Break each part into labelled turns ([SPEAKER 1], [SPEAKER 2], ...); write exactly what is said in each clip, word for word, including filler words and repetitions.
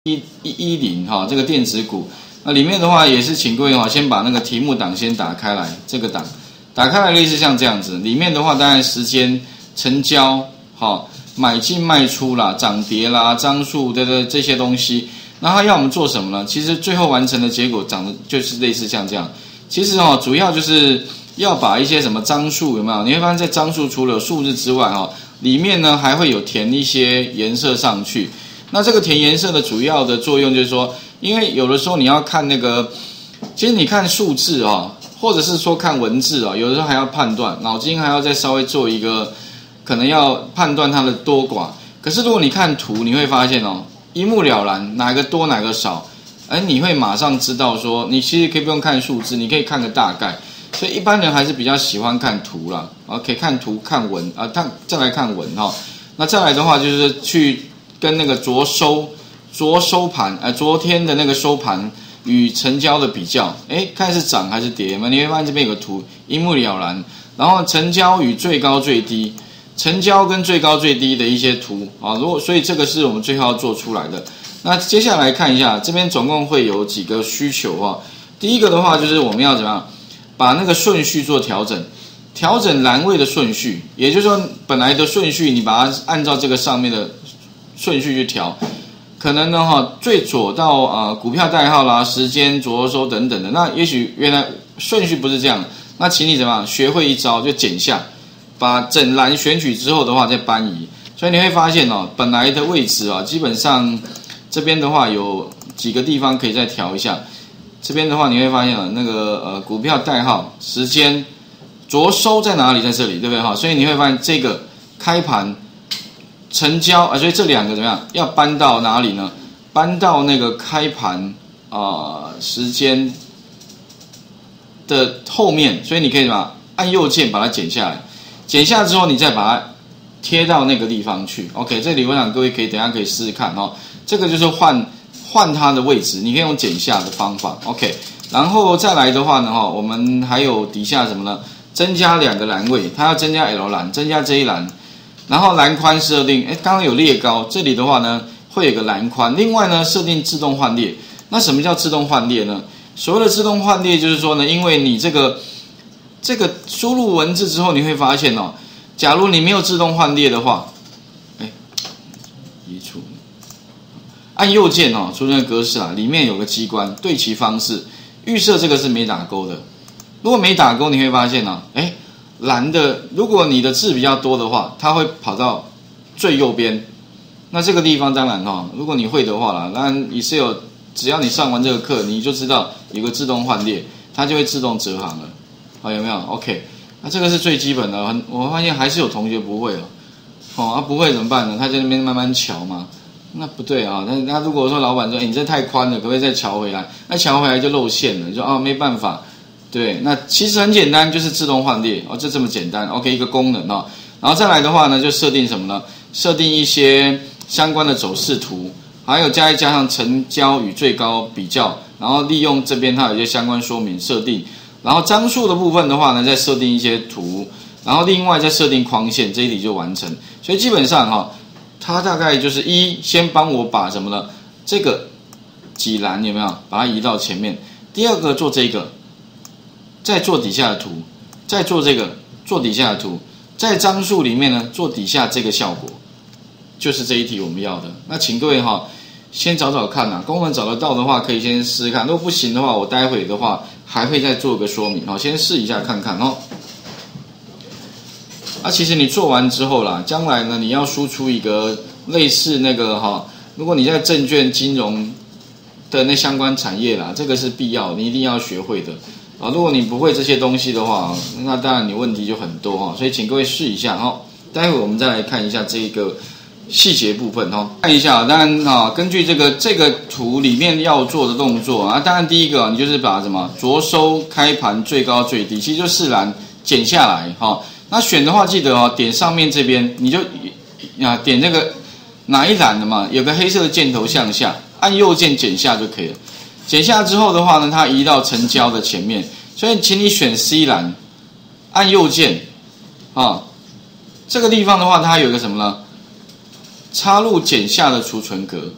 [SPEAKER 1] 一一一零哈，这个电子股，那里面的话也是请各位哈，先把那个题目档先打开来，这个档打开来类似像这样子，里面的话当然时间、成交、哈买进卖出啦、涨跌啦、张数的的这些东西，那它要我们做什么呢？其实最后完成的结果长得就是类似像这样，其实哈主要就是要把一些什么张数有没有？你会发现在张数除了有数字之外哈，里面呢还会有填一些颜色上去。那这个填颜色的主要的作用就是说，因为有的时候你要看那个，其实你看数字啊，或者是说看文字啊，有的时候还要判断，脑筋还要再稍微做一个，可能要判断它的多寡。可是如果你看图，你会发现哦，一目了然，哪个多哪个少，哎，你会马上知道说，你其实可以不用看数字，你可以看个大概。所以一般人还是比较喜欢看图啦，啊，可以看图看文啊，看再来看文哈。那再来的话就是去。跟那个昨收、昨收盘，呃，昨天的那个收盘与成交的比较，哎，看是涨还是跌嘛？你会发现这边有个图，一目了然。然后成交与最高最低，成交跟最高最低的一些图啊，如果所以这个是我们最后要做出来的。那接下来看一下，这边总共会有几个需求啊？第一个的话就是我们要怎么样，把那个顺序做调整。调整栏位的顺序，也就是说本来的顺序，你把它按照这个上面的顺序去调，可能呢哈，最左到呃股票代号啦、时间、着收等等的，那也许原来顺序不是这样，那请你怎么样学会一招，就剪下，把整栏选取之后的话再搬移，所以你会发现哦，本来的位置啊，基本上这边的话有几个地方可以再调一下，这边的话你会发现啊，那个呃股票代号、时间、着收在哪里，在这里，对不对哈？所以你会发现这个开盘。成交啊，所以这两个怎么样？要搬到哪里呢？搬到那个开盘啊、呃、时间的后面，所以你可以什么？按右键把它剪下来，剪下之后你再把它贴到那个地方去。OK， 这理论上各位可以等一下可以试试看哦。这个就是换换它的位置，你可以用剪下的方法。OK， 然后再来的话呢，哈，我们还有底下什么呢？增加两个栏位，它要增加 L 栏，增加这一栏。然后栏宽设定，哎，刚刚有列高，这里的话呢会有个栏宽。另外呢，设定自动换列。那什么叫自动换列呢？所谓的自动换列就是说呢，因为你这个这个输入文字之后，你会发现哦，假如你没有自动换列的话，哎，移除，按右键哦，出现格式啊，里面有个机关对齐方式，预设这个是没打勾的。如果没打勾，你会发现呢、啊，哎。蓝的，如果你的字比较多的话，它会跑到最右边。那这个地方当然哈，如果你会的话啦，当然也是有，只要你上完这个课，你就知道有个自动换列，它就会自动折行了。好，有没有 ？OK， 那这个是最基本的。很，我发现还是有同学不会哦。哦，啊不会怎么办呢？他在那边慢慢瞧嘛。那不对啊，那他如果说老板说，哎，你这太宽了，可不可以再瞧回来？那瞧回来就露馅了，你说啊没办法。对，那其实很简单，就是自动换列哦，就这么简单。OK， 一个功能哦，然后再来的话呢，就设定什么呢？设定一些相关的走势图，还有加一加上成交与最高比较，然后利用这边它有一些相关说明设定，然后张数的部分的话呢，再设定一些图，然后另外再设定框线，这一题就完成。所以基本上哈、哦，它大概就是一先帮我把什么呢？这个几栏有没有把它移到前面？第二个做这个。再做底下的图，再做这个做底下的图，在张数里面呢做底下这个效果，就是这一题我们要的。那请各位哈，先找找看啊，功能找得到的话可以先试试看，如果不行的话，我待会的话还会再做个说明哦，先试一下看看哦。啊，其实你做完之后啦，将来呢你要输出一个类似那个哈，如果你在证券金融的那相关产业啦，这个是必要，你一定要学会的。啊，如果你不会这些东西的话，那当然你问题就很多哈，所以请各位试一下哈。待会我们再来看一下这个细节部分哈，看一下。当然啊，根据这个这个图里面要做的动作啊，当然第一个你就是把什么着收开盘最高最低，其实就四栏剪下来哈。那选的话记得哦，点上面这边你就啊点那个哪一栏的嘛，有个黑色的箭头向下，按右键剪下就可以了。剪下之后的话呢，它移到成交的前面，所以请你选 C 栏，按右键，啊，这个地方的话，它有一个什么呢？插入剪下的储存格，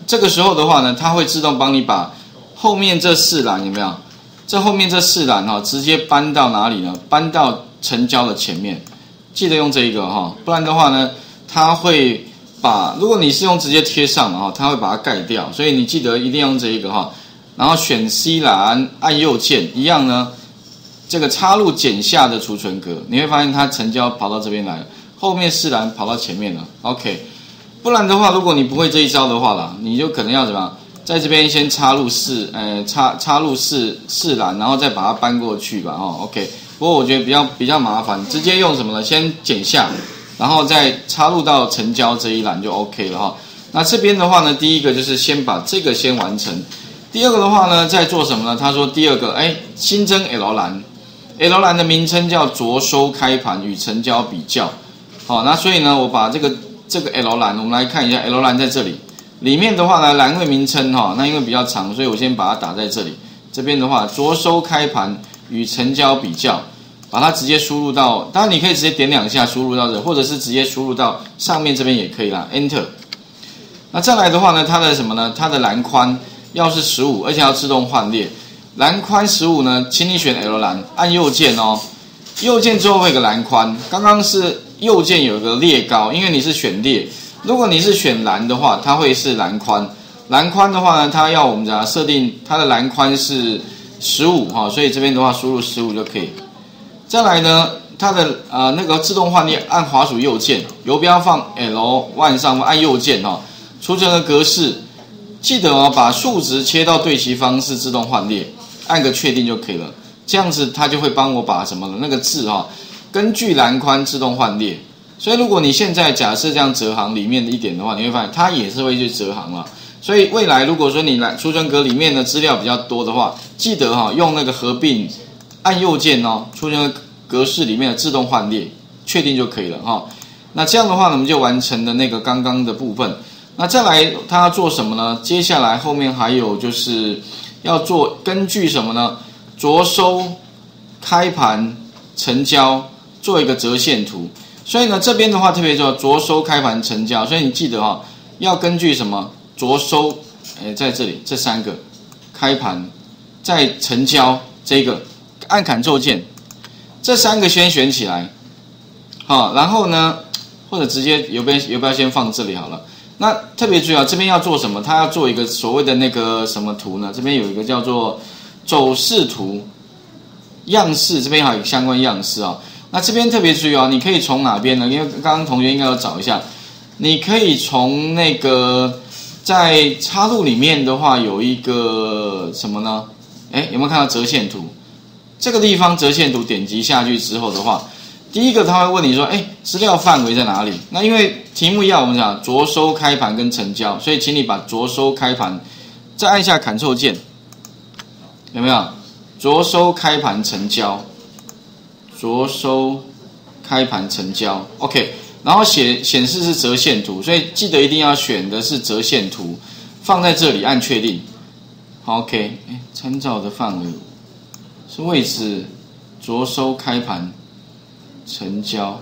[SPEAKER 1] 这个时候的话呢，它会自动帮你把后面这四栏有没有？这后面这四栏哈，直接搬到哪里呢？搬到成交的前面，记得用这一个哈，不然的话呢，它会把，如果你是用直接贴上嘛哈，它会把它盖掉，所以你记得一定要用这一个哈。然后选 C 栏，按右键，一样呢，这个插入剪下的储存格，你会发现它成交跑到这边来了，后面四栏跑到前面了 ，OK。不然的话，如果你不会这一招的话啦，你就可能要怎么样，在这边先插入四，呃，插插入四四栏，然后再把它搬过去吧，哦 ，OK。不过我觉得比较比较麻烦，直接用什么呢？先剪下，然后再插入到成交这一栏就 OK 了哈。那这边的话呢，第一个就是先把这个先完成，第二个的话呢，在做什么呢？他说第二个，哎，新增 L 栏 ，L 栏的名称叫着收开盘与成交比较，好，那所以呢，我把这个。这个 L 栏，我们来看一下 L 栏在这里，里面的话呢，栏位名称哈，那因为比较长，所以我先把它打在这里。这边的话，着收开盘与成交比较，把它直接输入到，当然你可以直接点两下输入到这，或者是直接输入到上面这边也可以啦 ，Enter。那再来的话呢，它的什么呢？它的栏宽要是十五，而且要自动换列。栏宽十五呢，请你选 L 栏，按右键哦，右键之后会有个栏宽，刚刚是。右键有一个列高，因为你是选列，如果你是选栏的话，它会是栏宽。栏宽的话呢，它要我们讲设定它的栏宽是十五哈，所以这边的话输入十五就可以。再来呢，它的呃那个自动换列，按滑鼠右键，游标放 L 一 上按右键哈，储存的格式记得哦，把数值切到对齐方式自动换列，按个确定就可以了。这样子它就会帮我把什么呢？那个字哈。根据栏宽自动换列，所以如果你现在假设这样折行里面的一点的话，你会发现它也是会去折行了。所以未来如果说你来储存格里面的资料比较多的话，记得哈用那个合并按右键哦，储存格式里面的自动换列，确定就可以了哈。那这样的话呢，我们就完成了那个刚刚的部分。那再来它要做什么呢？接下来后面还有就是要做根据什么呢？着收、开盘、成交。做一个折线图，所以呢，这边的话特别说着收开盘成交，所以你记得哈、哦，要根据什么着收，哎，在这里这三个开盘，再成交这个按 Ctrl 键，这三个先选起来，好，然后呢，或者直接游标游标先放这里好了。那特别注意啊，这边要做什么？它要做一个所谓的那个什么图呢？这边有一个叫做走势图样式，这边还有相关样式啊、哦。那这边特别注意哦，你可以从哪边呢？因为刚刚同学应该要找一下，你可以从那个在插入里面的话，有一个什么呢？哎，有没有看到折线图？这个地方折线图点击下去之后的话，第一个他会问你说，哎，资料范围在哪里？那因为题目要我们讲着收开盘跟成交，所以请你把着收开盘，再按下 Ctrl 键，有没有？着收开盘成交。着收开盘成交 ，OK， 然后显显示是折线图，所以记得一定要选的是折线图，放在这里按确定。好 ，OK， 哎，参照的范围是位置着收开盘成交，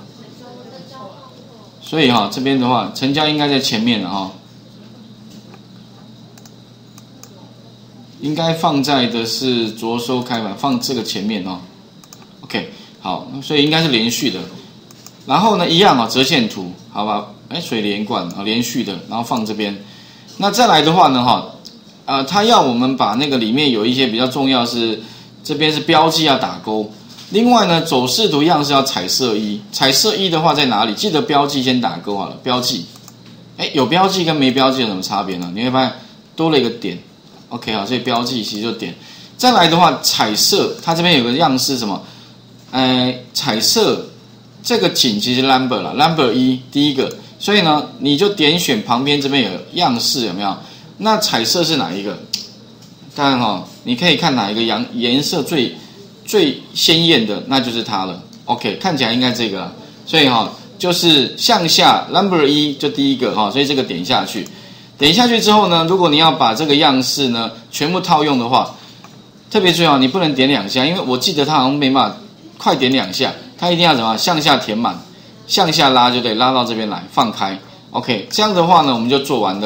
[SPEAKER 1] 所以哈、哦、这边的话，成交应该在前面了哈、哦，应该放在的是着收开盘，放这个前面哦 ，OK。好，所以应该是连续的，然后呢，一样啊，折线图，好吧？哎，水连贯啊，连续的，然后放这边。那再来的话呢，哈，呃，它要我们把那个里面有一些比较重要是，这边是标记要打勾。另外呢，走势图样是要彩色一，彩色一的话在哪里？记得标记先打勾好了，标记。哎，有标记跟没标记有什么差别呢？你会发现多了一个点。OK 好，所以标记其实就点。再来的话，彩色，它这边有个样式什么？呃，彩色这个井其实 number 啦 ，number 一第一个，所以呢，你就点选旁边这边有样式有没有？那彩色是哪一个？当然哈、哦，你可以看哪一个颜颜色最最鲜艳的，那就是它了。OK， 看起来应该这个啦，所以哈、哦，就是向下 number 一就第一个哈、哦，所以这个点下去，点下去之后呢，如果你要把这个样式呢全部套用的话，特别注意哦，你不能点两下，因为我记得它好像没办法。快点两下，它一定要怎么向下填满，向下拉就得拉到这边来，放开。OK， 这样的话呢，我们就做完了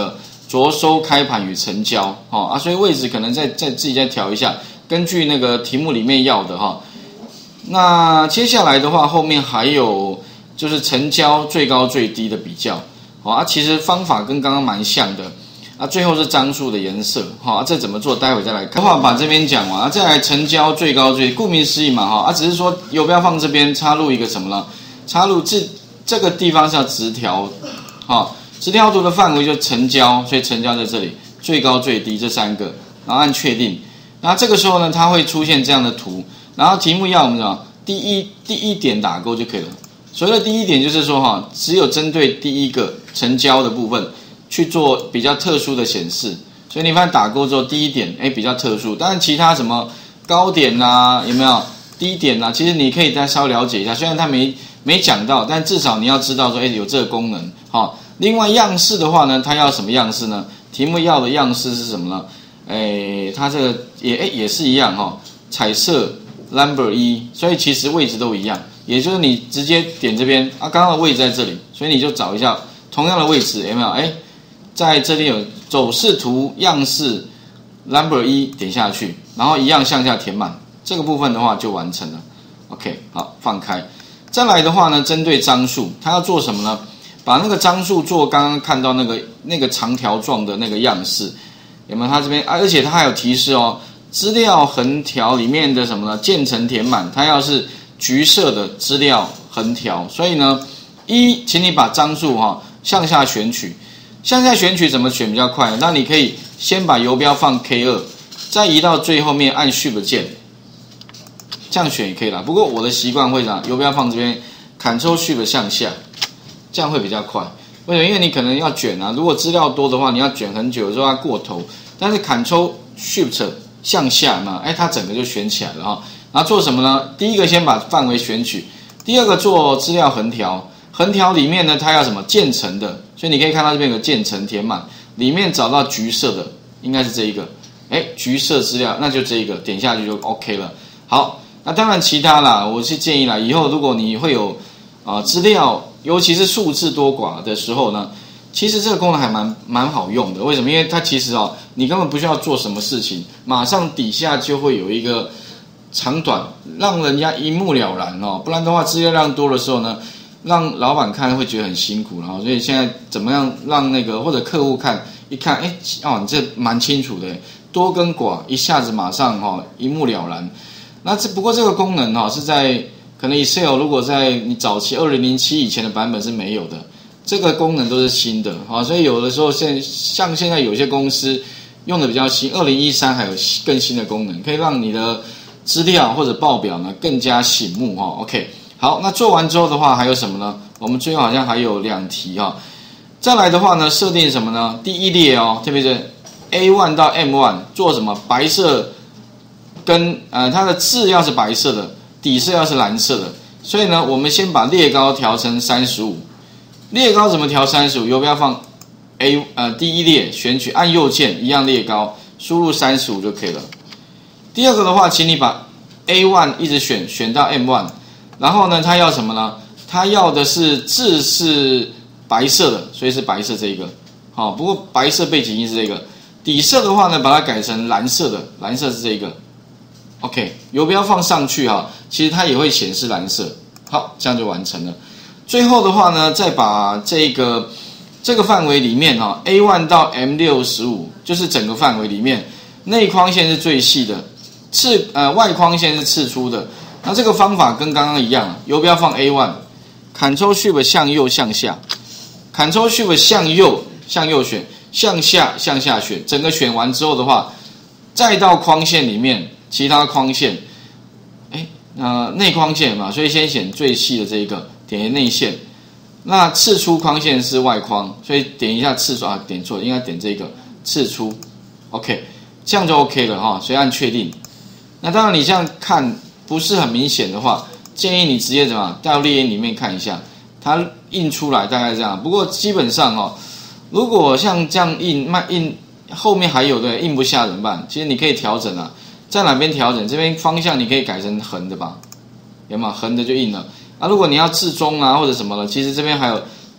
[SPEAKER 1] 着收开盘与成交，哦啊，所以位置可能再再自己再调一下，根据那个题目里面要的哈、哦。那接下来的话，后面还有就是成交最高最低的比较，好、哦、啊，其实方法跟刚刚蛮像的。啊，最后是张数的颜色，哈、啊，这怎么做？待会再来看。的话，把这边讲完，啊，再来成交最高最低，顾名思义嘛，哈，啊，只是说游标放这边插入一个什么呢？插入这这个地方是要直条，哈、啊，直条图的范围就成交，所以成交在这里，最高最低这三个，然后按确定。然后这个时候呢，它会出现这样的图，然后题目要我们什么？第一第一点打勾就可以了。所谓的第一点就是说，哈，只有针对第一个成交的部分。去做比较特殊的显示，所以你发现打勾之后，第一点哎比较特殊，当然其他什么高点啦、啊，有没有低点啦、啊？其实你可以再稍微了解一下，虽然他没没讲到，但至少你要知道说，哎有这个功能。好、哦，另外样式的话呢，它要什么样式呢？题目要的样式是什么呢？哎，它这个也哎也是一样哈、哦，彩色 number 一，所以其实位置都一样，也就是你直接点这边啊，刚刚的位置在这里，所以你就找一下同样的位置，有没有？哎。在这里有走势图样式 number 一点下去，然后一样向下填满，这个部分的话就完成了。OK， 好，放开。再来的话呢，针对张数，它要做什么呢？把那个张数做刚刚看到那个那个长条状的那个样式，有没有？它这边、啊、而且它还有提示哦，资料横条里面的什么呢？渐层填满，它要是橘色的资料横条，所以呢，一，请你把张数哈、哦、向下选取。向下选取怎么选比较快呢？那你可以先把游标放 K 二， 再移到最后面按 Shift 键，这样选也可以啦。不过我的习惯会这样，游标放这边 ，Ctrl Shift 向下，这样会比较快。为什么？因为你可能要卷啊，如果资料多的话，你要卷很久，有时候要过头。但是 Ctrl Shift 向下嘛，哎，它整个就选起来了哈。然后做什么呢？第一个先把范围选取，第二个做资料横条。横条里面呢，它要什么渐层的，所以你可以看到这边有个渐层填满，里面找到橘色的，应该是这一个，哎，橘色资料，那就这一个，点下去就 OK 了。好，那当然其他啦，我是建议啦，以后如果你会有啊、呃、资料，尤其是数字多寡的时候呢，其实这个功能还蛮蛮好用的。为什么？因为它其实哦，你根本不需要做什么事情，马上底下就会有一个长短，让人家一目了然哦。不然的话，资料量多的时候呢，让老板看会觉得很辛苦，然后所以现在怎么样让那个或者客户看一看，哎哦，你这蛮清楚的，多跟寡一下子马上哈、哦、一目了然。那这不过这个功能哈、哦、是在可能 Excel 如果在你早期二零零七以前的版本是没有的，这个功能都是新的啊、哦，所以有的时候现像现在有些公司用的比较新，二零一三还有更新的功能，可以让你的资料或者报表呢更加醒目哈、哦。OK。好，那做完之后的话还有什么呢？我们最后好像还有两题哈、哦。再来的话呢，设定什么呢？第一列哦，特别是 A 一 到 M 一 做什么？白色跟呃它的字要是白色的，底色要是蓝色的。所以呢，我们先把列高调成三十五。列高怎么调三十五？游标放 A 呃第一列，选取按右键一样列高，输入三十五就可以了。第二个的话，请你把 A 一 一直选选到 M 一。然后呢，他要什么呢？他要的是字是白色的，所以是白色这一个。好、哦，不过白色背景音是这个。底色的话呢，把它改成蓝色的，蓝色是这个。OK， 游标放上去哈、哦，其实它也会显示蓝色。好，这样就完成了。最后的话呢，再把这个这个范围里面哈、哦、，A 一 到 M 六十五，就是整个范围里面，内框线是最细的，次呃外框线是次粗的。那这个方法跟刚刚一样，游标放 A 一 ，Ctrl Shift 向右向下 ，Ctrl Shift 向右向右选，向下向下选，整个选完之后的话，再到框线里面，其他框线，哎，呃内框线嘛，所以先选最细的这一个，点内线。那次出框线是外框，所以点一下次出啊，点错了，应该点这个次出 ，OK， 这样就 OK 了哈，所以按确定。那当然你这样看不是很明显的话，建议你直接怎么到列印里面看一下，它印出来大概这样。不过基本上哦，如果像这样印慢印后面还有的印不下怎么办？其实你可以调整啊，在哪边调整？这边方向你可以改成横的吧，有没有？横的就印了。啊，如果你要置中啊或者什么了，其实这边还有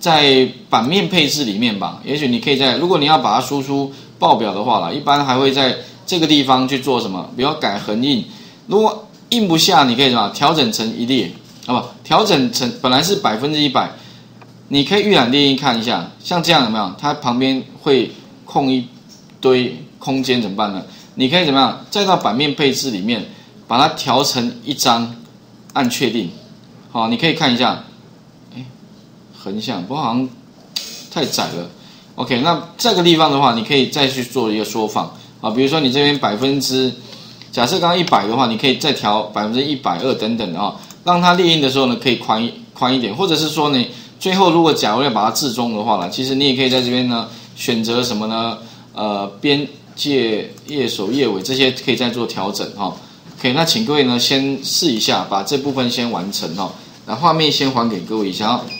[SPEAKER 1] 在版面配置里面吧，也许你可以在，如果你要把它输出报表的话啦，一般还会在这个地方去做什么？比如改横印，如果印不下，你可以什么调整成一列，好不？调整成本来是百分之一百，你可以预览列印看一下，像这样有没有？它旁边会空一堆空间怎么办呢？你可以怎么样？再到版面配置里面，把它调成一张，按确定。好，你可以看一下，哎，横向，不过好像太窄了。OK， 那这个地方的话，你可以再去做一个缩放啊，比如说你这边百分之，假设刚刚一百的话，你可以再调百分之一百二等等的啊，让它列印的时候呢可以宽一宽一点，或者是说呢，最后如果假如要把它置中的话呢，其实你也可以在这边呢选择什么呢？呃，边界页首页尾这些可以再做调整哈。OK， 那请各位呢先试一下，把这部分先完成哈。那画面先还给各位一下。